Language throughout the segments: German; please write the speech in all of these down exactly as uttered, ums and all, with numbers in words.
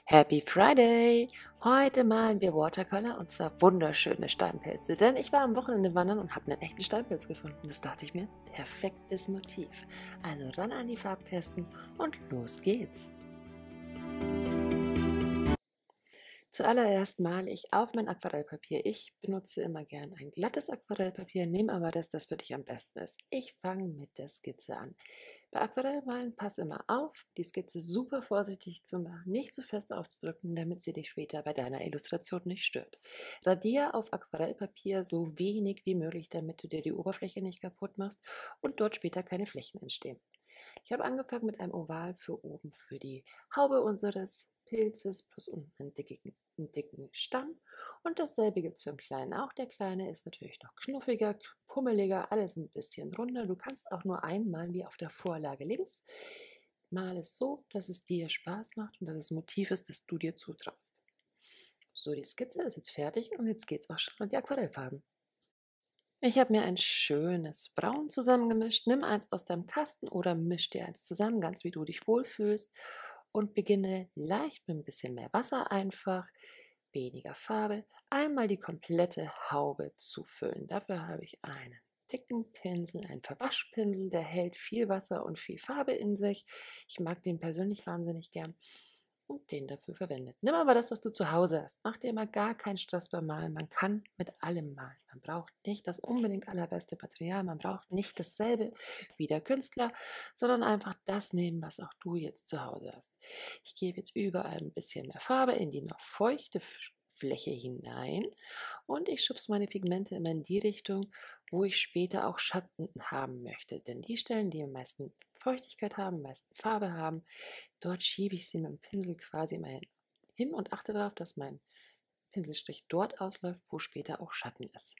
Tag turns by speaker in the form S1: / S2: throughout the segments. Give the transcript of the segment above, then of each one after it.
S1: Happy Friday! Heute malen wir Watercolor und zwar wunderschöne Steinpilze, denn ich war am Wochenende wandern und habe einen echten Steinpilz gefunden. Das dachte ich mir, perfektes Motiv. Also ran an die Farbkästen und los geht's! Zuallererst male ich auf mein Aquarellpapier. Ich benutze immer gern ein glattes Aquarellpapier, nehme aber das, das für dich am besten ist. Ich fange mit der Skizze an. Bei Aquarellmalen pass immer auf, die Skizze super vorsichtig zu machen, nicht zu fest aufzudrücken, damit sie dich später bei deiner Illustration nicht stört. Radier auf Aquarellpapier so wenig wie möglich, damit du dir die Oberfläche nicht kaputt machst und dort später keine Flächen entstehen. Ich habe angefangen mit einem Oval für oben für die Haube unseres Pilzes plus unten einen dicken, einen dicken Stamm und dasselbe gibt es für den Kleinen auch. Der Kleine ist natürlich noch knuffiger, pummeliger, alles ein bisschen runder. Du kannst auch nur einmal wie auf der Vorlage links. Mal es so, dass es dir Spaß macht und dass es ein Motiv ist, das du dir zutraust. So, die Skizze ist jetzt fertig und jetzt geht es auch schon an die Aquarellfarben. Ich habe mir ein schönes Braun zusammengemischt. Nimm eins aus deinem Kasten oder misch dir eins zusammen, ganz wie du dich wohlfühlst. Und beginne leicht mit ein bisschen mehr Wasser einfach, weniger Farbe, einmal die komplette Haube zu füllen. Dafür habe ich einen dicken Pinsel, einen Verwaschpinsel, der hält viel Wasser und viel Farbe in sich. Ich mag den persönlich wahnsinnig gern und den dafür verwendet. Nimm aber das, was du zu Hause hast. Mach dir immer gar keinen Stress beim Malen. Man kann mit allem malen. Man braucht nicht das unbedingt allerbeste Material. Man braucht nicht dasselbe wie der Künstler, sondern einfach das nehmen, was auch du jetzt zu Hause hast. Ich gebe jetzt überall ein bisschen mehr Farbe in die noch feuchte Fläche hinein und ich schubse meine Pigmente immer in die Richtung, wo ich später auch Schatten haben möchte. Denn die Stellen, die am meisten Feuchtigkeit haben, am meisten Farbe haben, dort schiebe ich sie mit dem Pinsel quasi mal hin und achte darauf, dass mein Pinselstrich dort ausläuft, wo später auch Schatten ist.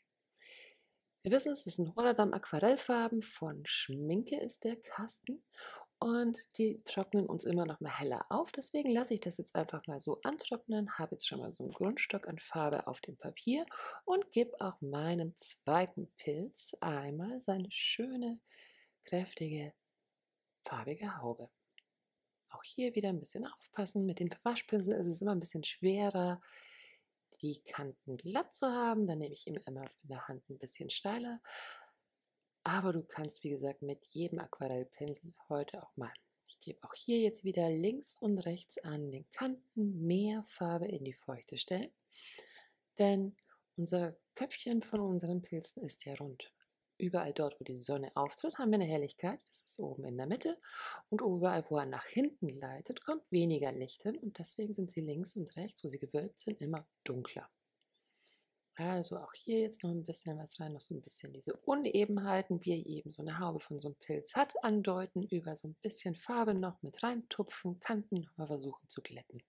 S1: Wir wissen, es ist ein Rotterdam Aquarellfarben von Schminke ist der Kasten und die trocknen uns immer noch mal heller auf. Deswegen lasse ich das jetzt einfach mal so antrocknen, habe jetzt schon mal so einen Grundstock an Farbe auf dem Papier und gebe auch meinem zweiten Pilz einmal seine schöne, kräftige, farbige Haube. Auch hier wieder ein bisschen aufpassen. Mit dem Waschpinsel ist es immer ein bisschen schwerer, die Kanten glatt zu haben. Dann nehme ich ihn immer in der Hand ein bisschen steiler. Aber du kannst, wie gesagt, mit jedem Aquarellpinsel heute auch malen. Ich gebe auch hier jetzt wieder links und rechts an den Kanten mehr Farbe in die feuchte Stellen, denn unser Köpfchen von unseren Pilzen ist ja rund. Überall dort, wo die Sonne auftritt, haben wir eine Helligkeit, das ist oben in der Mitte. Und überall, wo er nach hinten gleitet, kommt weniger Licht hin und deswegen sind sie links und rechts, wo sie gewölbt sind, immer dunkler. Also auch hier jetzt noch ein bisschen was rein, noch so ein bisschen diese Unebenheiten, wie eben so eine Haube von so einem Pilz hat, andeuten, über so ein bisschen Farbe noch mit reintupfen, Kanten nochmal versuchen zu glätten.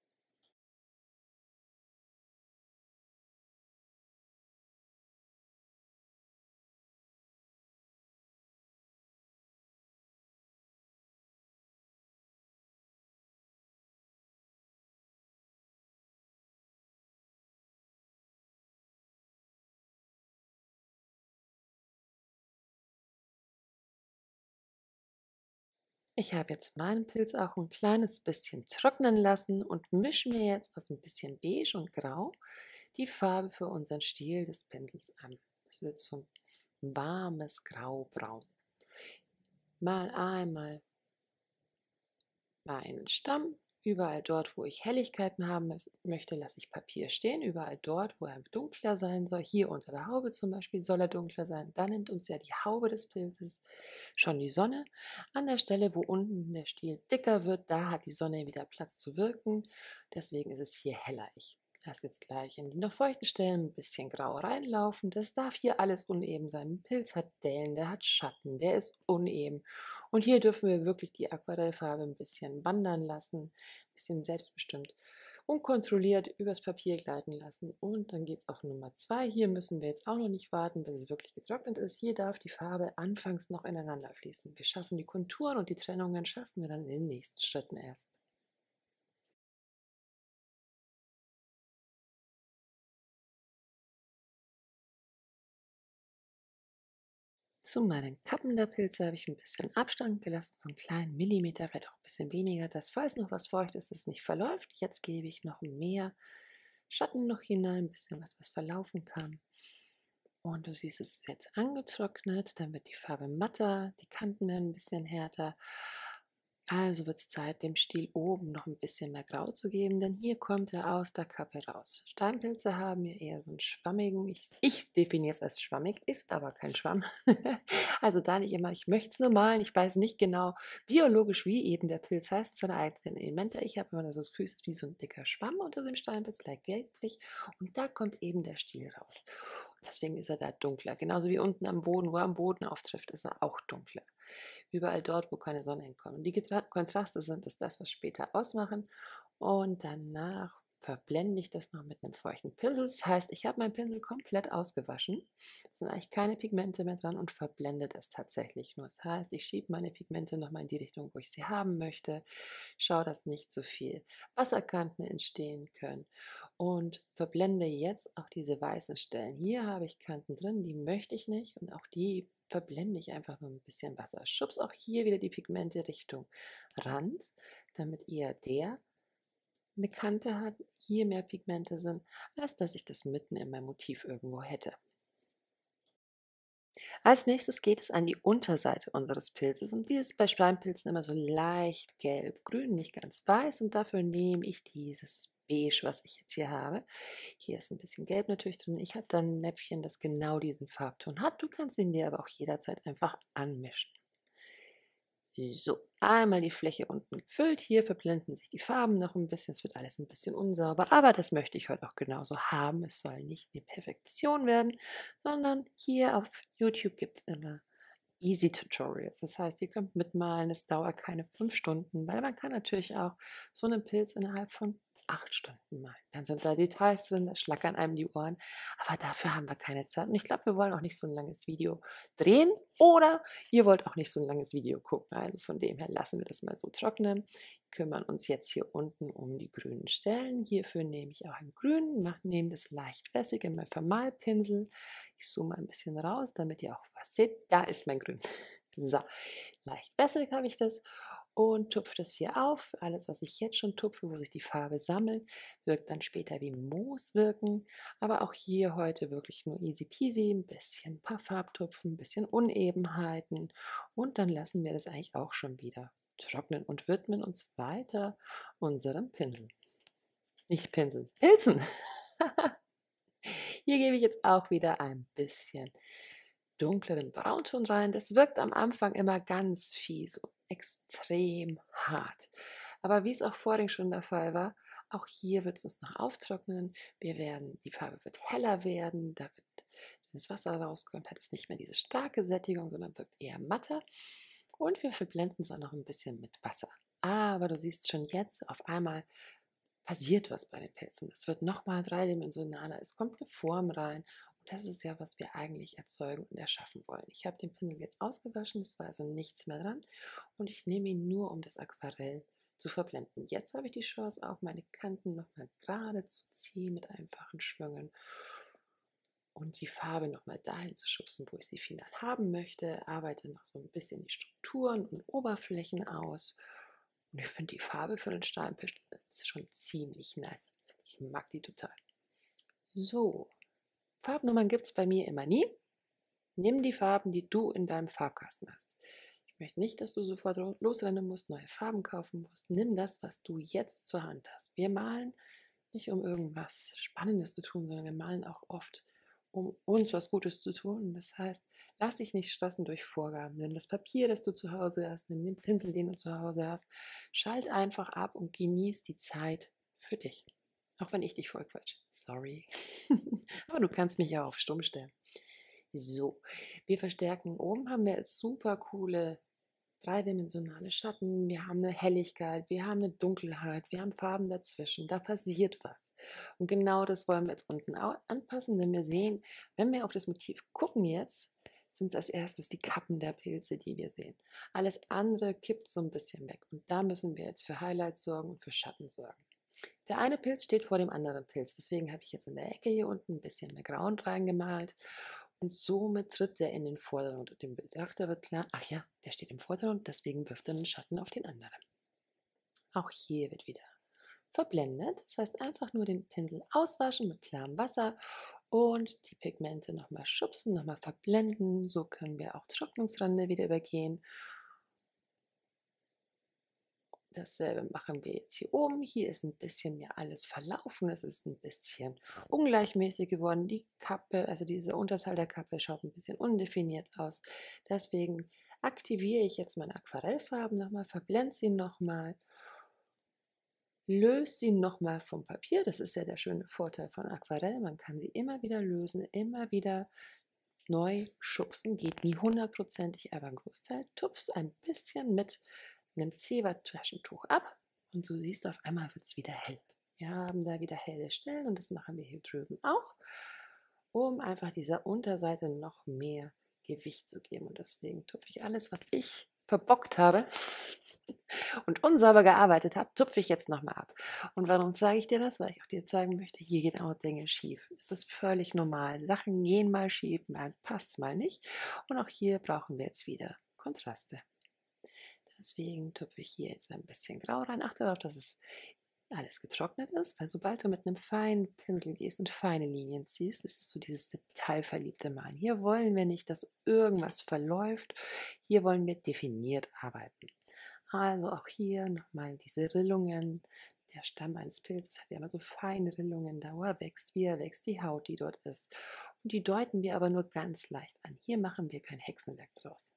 S1: Ich habe jetzt meinen Pilz auch ein kleines bisschen trocknen lassen und mische mir jetzt aus ein bisschen Beige und Grau die Farbe für unseren Stiel des Pinsels an. Das wird so ein warmes Graubraun. Mal einmal meinen Stamm. Überall dort, wo ich Helligkeiten haben möchte, lasse ich Papier stehen. Überall dort, wo er dunkler sein soll, hier unter der Haube zum Beispiel, soll er dunkler sein. Da nimmt uns ja die Haube des Pilzes schon die Sonne. An der Stelle, wo unten der Stiel dicker wird, da hat die Sonne wieder Platz zu wirken. Deswegen ist es hier heller. Ich lasse jetzt gleich in die noch feuchten Stellen ein bisschen grau reinlaufen. Das darf hier alles uneben sein. Ein Pilz hat Dellen, der hat Schatten, der ist uneben. Und hier dürfen wir wirklich die Aquarellfarbe ein bisschen wandern lassen, ein bisschen selbstbestimmt unkontrolliert übers Papier gleiten lassen. Und dann geht es auch Nummer zwei. Hier müssen wir jetzt auch noch nicht warten, bis es wirklich getrocknet ist. Hier darf die Farbe anfangs noch ineinander fließen. Wir schaffen die Konturen und die Trennungen schaffen wir dann in den nächsten Schritten erst. Zu meinen Kappen der Pilze habe ich ein bisschen Abstand gelassen, so einen kleinen Millimeter, vielleicht auch ein bisschen weniger, dass, falls noch was feucht ist, es nicht verläuft. Jetzt gebe ich noch mehr Schatten noch hinein, ein bisschen was, was verlaufen kann. Und du siehst, es ist jetzt angetrocknet, dann wird die Farbe matter, die Kanten werden ein bisschen härter. Also wird es Zeit, dem Stiel oben noch ein bisschen mehr Grau zu geben, denn hier kommt er aus der Kappe raus. Steinpilze haben ja eher so einen schwammigen, ich, ich definiere es als schwammig, ist aber kein Schwamm. Also da nicht immer, ich möchte es nur malen, ich weiß nicht genau biologisch, wie eben der Pilz heißt, seine eigenen Elemente. Ich habe immer so das Gefühl, es ist wie so ein dicker Schwamm unter dem Steinpilz, leicht gelblich, und da kommt eben der Stiel raus. Deswegen ist er da dunkler. Genauso wie unten am Boden, wo er am Boden auftrifft, ist er auch dunkler. Überall dort, wo keine Sonne hinkommt. Und die Getra- Kontraste sind ist das, was später ausmachen. Und danach verblende ich das noch mit einem feuchten Pinsel. Das heißt, ich habe meinen Pinsel komplett ausgewaschen. Es sind eigentlich keine Pigmente mehr dran und verblende das tatsächlich nur. Das heißt, ich schiebe meine Pigmente nochmal in die Richtung, wo ich sie haben möchte. Schaue, dass nicht zu viel Wasserkanten entstehen können. Und verblende jetzt auch diese weißen Stellen. Hier habe ich Kanten drin, die möchte ich nicht. Und auch die verblende ich einfach nur ein bisschen Wasser. Schubs auch hier wieder die Pigmente Richtung Rand, damit eher der eine Kante hat, hier mehr Pigmente sind, als dass ich das mitten in meinem Motiv irgendwo hätte. Als nächstes geht es an die Unterseite unseres Pilzes, und die ist bei Steinpilzen immer so leicht gelb-grün, nicht ganz weiß, und dafür nehme ich dieses Beige, was ich jetzt hier habe. Hier ist ein bisschen Gelb natürlich drin. Ich habe dann ein Näpfchen, das genau diesen Farbton hat. Du kannst ihn dir aber auch jederzeit einfach anmischen. So, einmal die Fläche unten gefüllt. Hier verblenden sich die Farben noch ein bisschen. Es wird alles ein bisschen unsauber, aber das möchte ich heute auch genauso haben. Es soll nicht die Perfektion werden, sondern hier auf YouTube gibt es immer Easy Tutorials. Das heißt, ihr könnt mitmalen, es dauert keine fünf Stunden, weil man kann natürlich auch so einen Pilz innerhalb von acht Stunden malen. Dann sind da Details drin, da schlackern einem die Ohren, aber dafür haben wir keine Zeit. Und ich glaube, wir wollen auch nicht so ein langes Video drehen, oder ihr wollt auch nicht so ein langes Video gucken. Also von dem her lassen wir das mal so trocknen. Kümmern uns jetzt hier unten um die grünen Stellen. Hierfür nehme ich auch einen grünen, mache, nehme das leicht wässrig in meinen Vermalpinsel. Ich zoome ein bisschen raus, damit ihr auch was seht. Da ist mein Grün. So, leicht wässrig habe ich das und tupfe das hier auf. Alles, was ich jetzt schon tupfe, wo sich die Farbe sammelt, wirkt dann später wie Moos wirken. Aber auch hier heute wirklich nur easy peasy, ein bisschen ein paar Farbtupfen, ein bisschen Unebenheiten, und dann lassen wir das eigentlich auch schon wieder trocknen und widmen uns weiter unserem Pinsel. Nicht Pinsel, Pilzen. Hier gebe ich jetzt auch wieder ein bisschen dunkleren Braunton rein. Das wirkt am Anfang immer ganz fies und extrem hart. Aber wie es auch vorhin schon der Fall war, auch hier wird es uns noch auftrocknen. Wir werden, die Farbe wird heller werden. Da wird, wenn das Wasser rauskommt, hat es nicht mehr diese starke Sättigung, sondern wirkt eher matter. Und wir verblenden es auch noch ein bisschen mit Wasser. Aber du siehst schon jetzt, auf einmal passiert was bei den Pilzen. Es wird nochmal dreidimensionaler, es kommt eine Form rein. Und das ist ja, was wir eigentlich erzeugen und erschaffen wollen. Ich habe den Pinsel jetzt ausgewaschen, es war also nichts mehr dran. Und ich nehme ihn nur, um das Aquarell zu verblenden. Jetzt habe ich die Chance, auch meine Kanten nochmal gerade zu ziehen mit einfachen Schwüngen und die Farbe nochmal dahin zu schubsen, wo ich sie final haben möchte. Arbeite noch so ein bisschen die Strukturen und Oberflächen aus. Und ich finde die Farbe für den Steinpilz schon ziemlich nice. Ich mag die total. So, Farbnummern gibt es bei mir immer nie. Nimm die Farben, die du in deinem Farbkasten hast. Ich möchte nicht, dass du sofort losrennen musst, neue Farben kaufen musst. Nimm das, was du jetzt zur Hand hast. Wir malen nicht, um irgendwas Spannendes zu tun, sondern wir malen auch oft, um uns was Gutes zu tun. Das heißt, lass dich nicht stressen durch Vorgaben. Nimm das Papier, das du zu Hause hast, nimm den Pinsel, den du zu Hause hast. Schalt einfach ab und genieß die Zeit für dich. Auch wenn ich dich voll quatsch. Sorry. Aber du kannst mich ja auf stumm stellen. So, wir verstärken. Oben haben wir jetzt super coole dreidimensionale Schatten, wir haben eine Helligkeit, wir haben eine Dunkelheit, wir haben Farben dazwischen, da passiert was. Und genau das wollen wir jetzt unten anpassen, denn wir sehen, wenn wir auf das Motiv gucken jetzt, sind es als erstes die Kappen der Pilze, die wir sehen. Alles andere kippt so ein bisschen weg, und da müssen wir jetzt für Highlights sorgen und für Schatten sorgen. Der eine Pilz steht vor dem anderen Pilz, deswegen habe ich jetzt in der Ecke hier unten ein bisschen mehr Grauen reingemalt. Und somit tritt der in den Vordergrund und dem Betrachter wird klar, ach ja, der steht im Vordergrund, deswegen wirft er einen Schatten auf den anderen. Auch hier wird wieder verblendet, das heißt einfach nur den Pinsel auswaschen mit klarem Wasser und die Pigmente nochmal schubsen, nochmal verblenden. So können wir auch Trocknungsrande wieder übergehen. Dasselbe machen wir jetzt hier oben. Hier ist ein bisschen mehr alles verlaufen. Es ist ein bisschen ungleichmäßig geworden. Die Kappe, also dieser Unterteil der Kappe, schaut ein bisschen undefiniert aus. Deswegen aktiviere ich jetzt meine Aquarellfarben nochmal, verblende sie nochmal, löse sie nochmal vom Papier. Das ist ja der schöne Vorteil von Aquarell. Man kann sie immer wieder lösen, immer wieder neu schubsen. Geht nie hundertprozentig, aber ein Großteil. Tupfst ein bisschen mit einem Zewa-Taschentuch ab und du siehst, auf einmal wird es wieder hell. Wir haben da wieder helle Stellen und das machen wir hier drüben auch, um einfach dieser Unterseite noch mehr Gewicht zu geben. Und deswegen tupfe ich alles, was ich verbockt habe und unsauber gearbeitet habe, tupfe ich jetzt nochmal ab. Und warum zeige ich dir das? Weil ich auch dir zeigen möchte, hier gehen auch Dinge schief. Es ist völlig normal. Sachen gehen mal schief, mal passt mal nicht. Und auch hier brauchen wir jetzt wieder Kontraste. Deswegen tupfe ich hier jetzt ein bisschen Grau rein. Achte darauf, dass es alles getrocknet ist, weil sobald du mit einem feinen Pinsel gehst und feine Linien ziehst, das ist so dieses detailverliebte Malen. Hier wollen wir nicht, dass irgendwas verläuft. Hier wollen wir definiert arbeiten. Also auch hier nochmal diese Rillungen. Der Stamm eines Pilzes hat ja immer so feine Rillungen, Dauer wächst, wie er wächst, die Haut, die dort ist. Und die deuten wir aber nur ganz leicht an. Hier machen wir kein Hexenwerk draus.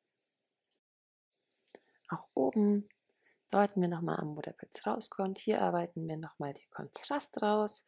S1: Auch oben deuten wir nochmal an, wo der Pilz rauskommt. Hier arbeiten wir nochmal den Kontrast raus.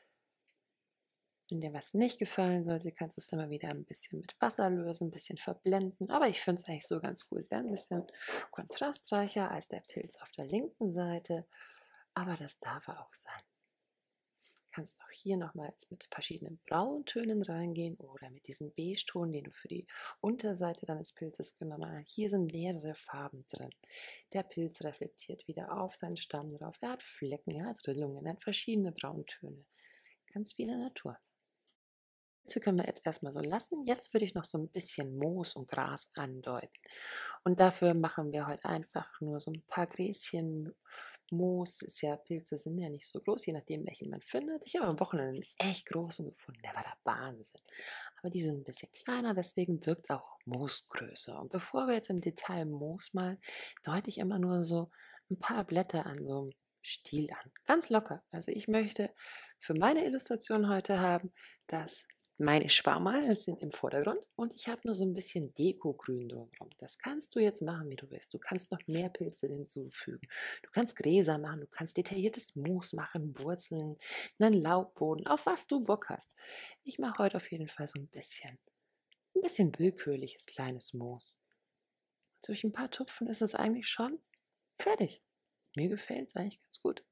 S1: Wenn dir was nicht gefallen sollte, kannst du es immer wieder ein bisschen mit Wasser lösen, ein bisschen verblenden. Aber ich finde es eigentlich so ganz cool. Es wäre ein bisschen kontrastreicher als der Pilz auf der linken Seite. Aber das darf er auch sein. Du kannst auch hier nochmals mit verschiedenen Brauntönen reingehen oder mit diesem Beige-Ton, den du für die Unterseite deines Pilzes genommen hast. Hier sind mehrere Farben drin. Der Pilz reflektiert wieder auf seinen Stamm drauf. Er hat Flecken, er hat Rillungen, er hat verschiedene Brauntöne. Ganz wie in der Natur. Das können wir jetzt erstmal so lassen. Jetzt würde ich noch so ein bisschen Moos und Gras andeuten. Und dafür machen wir heute einfach nur so ein paar Gräschen Moos. Ist ja, Pilze sind ja nicht so groß, je nachdem, welchen man findet. Ich habe am Wochenende einen echt großen gefunden, der war der Wahnsinn. Aber die sind ein bisschen kleiner, deswegen wirkt auch Moos größer. Und bevor wir jetzt im Detail Moos malen, deute ich immer nur so ein paar Blätter an so einem Stiel an. Ganz locker. Also ich möchte für meine Illustration heute haben, dass meine Sparmal sind im Vordergrund und ich habe nur so ein bisschen Dekogrün drumherum. Das kannst du jetzt machen, wie du willst. Du kannst noch mehr Pilze hinzufügen. Du kannst Gräser machen, du kannst detailliertes Moos machen, Wurzeln, einen Laubboden, auf was du Bock hast. Ich mache heute auf jeden Fall so ein bisschen, ein bisschen willkürliches kleines Moos. Durch ein paar Tupfen ist es eigentlich schon fertig. Mir gefällt es eigentlich ganz gut.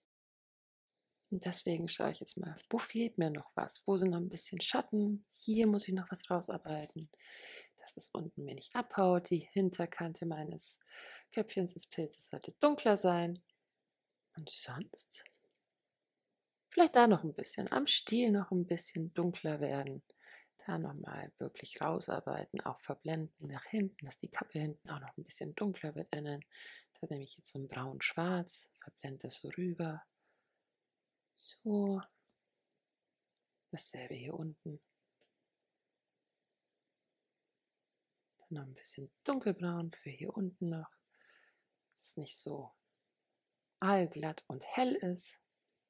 S1: Und deswegen schaue ich jetzt mal, wo fehlt mir noch was? Wo sind noch ein bisschen Schatten? Hier muss ich noch was rausarbeiten, dass es unten mir nicht abhaut. Die Hinterkante meines Köpfchens des Pilzes sollte dunkler sein. Und sonst vielleicht da noch ein bisschen, am Stiel noch ein bisschen dunkler werden. Da nochmal wirklich rausarbeiten, auch verblenden nach hinten, dass die Kappe hinten auch noch ein bisschen dunkler wird innen. Da nehme ich jetzt so ein braun-schwarz, verblende das so rüber. So, dasselbe hier unten. Dann noch ein bisschen dunkelbraun für hier unten noch, dass es nicht so aalglatt und hell ist.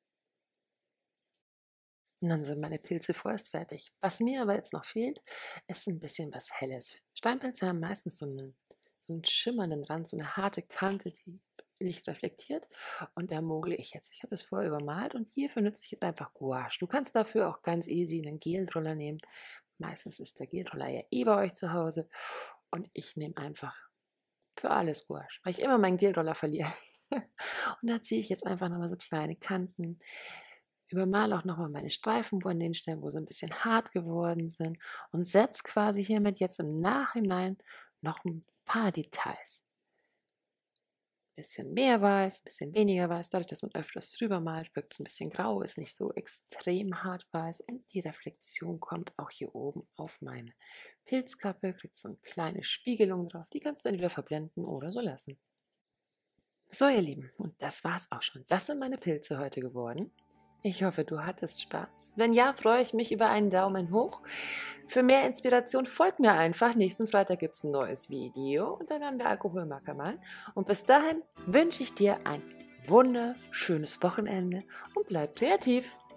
S1: Und dann sind meine Pilze vorerst fertig. Was mir aber jetzt noch fehlt, ist ein bisschen was Helles. Steinpilze haben meistens so einen, so einen schimmernden Rand, so eine harte Kante, die Licht reflektiert. Und da mogle ich jetzt. Ich habe es vorher übermalt und hierfür nutze ich jetzt einfach Gouache. Du kannst dafür auch ganz easy einen Geldroller nehmen. Meistens ist der Geldroller ja eh bei euch zu Hause. Und ich nehme einfach für alles Gouache, weil ich immer meinen Geldroller verliere. Und da ziehe ich jetzt einfach nochmal so kleine Kanten. Übermale auch nochmal meine Streifen an den Stellen, wo sie ein bisschen hart geworden sind. Und setze quasi hiermit jetzt im Nachhinein noch ein paar Details. bisschen mehr weiß, ein bisschen weniger weiß. Dadurch, dass man öfters drüber malt, wirkt es ein bisschen grau, ist nicht so extrem hart weiß. Und die Reflexion kommt auch hier oben auf meine Pilzkappe, kriegt so eine kleine Spiegelung drauf. Die kannst du entweder verblenden oder so lassen. So, ihr Lieben, und das war's auch schon. Das sind meine Pilze heute geworden. Ich hoffe, du hattest Spaß. Wenn ja, freue ich mich über einen Daumen hoch. Für mehr Inspiration folgt mir einfach. Nächsten Freitag gibt es ein neues Video und dann werden wir Alkoholmarker malen. Und bis dahin wünsche ich dir ein wunderschönes Wochenende und bleib kreativ.